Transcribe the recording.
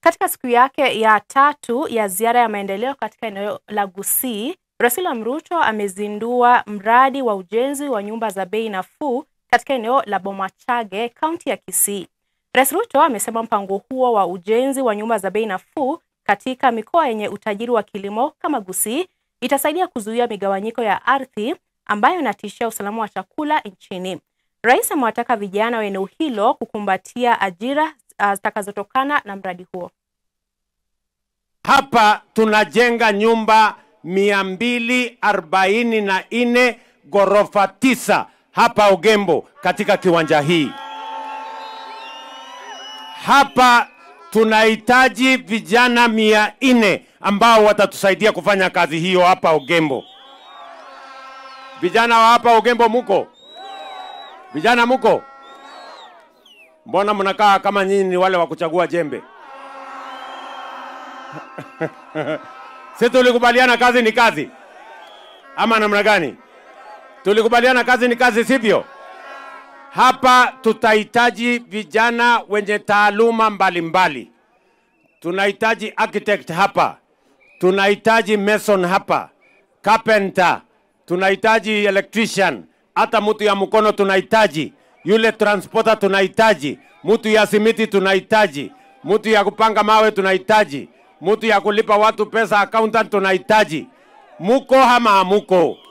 Katika siku yake ya 3 ya ziara ya maendeleo katika eneo la Gusii, Rais William Ruto amezindua mradi wa ujenzi wa nyumba za bei nafuu katika eneo la Bomachage, kaunti ya Kisii. Rais Ruto amesema mpango huo wa ujenzi wa nyumba za bei nafuu katika mikoa yenye utajiri wa kilimo kama Gusii itasaidia kuzuia migawanyiko ya ardhi ambayo inatishia usalama wa chakula nchini. Rais amewataka vijana wa eneo hilo kukumbatia ajira zitakazotokana na mradi huo. Hapa tunajenga nyumba 244 ghorofa 9 hapa Ogembo katika kiwanja hii. Hapa tunahitaji vijana 400 ambao watatusaidia kufanya kazi hiyo hapa Ogembo. Vijana wa hapa Ogembo muko? Vijana muko? Mbona mnakaa kama nyinyi ni wale wa kuchagua jembe? Sisi tulikubaliana kazi ni kazi. Ama namna gani? Tulikubaliana kazi ni kazi, sivyo? Hapa tutahitaji vijana wenye taaluma mbalimbali. Tunahitaji architect hapa. Tunahitaji mason hapa. Carpenter. Tunahitaji electrician. Hata mtu ya mkono tunahitaji. Yule transporter tunahitaji. Mtu ya simiti tunahitaji. Mtu ya kupanga mawe tunahitaji. Mtu ya kulipa watu pesa accountant tunahitaji. Muko ama hamuko?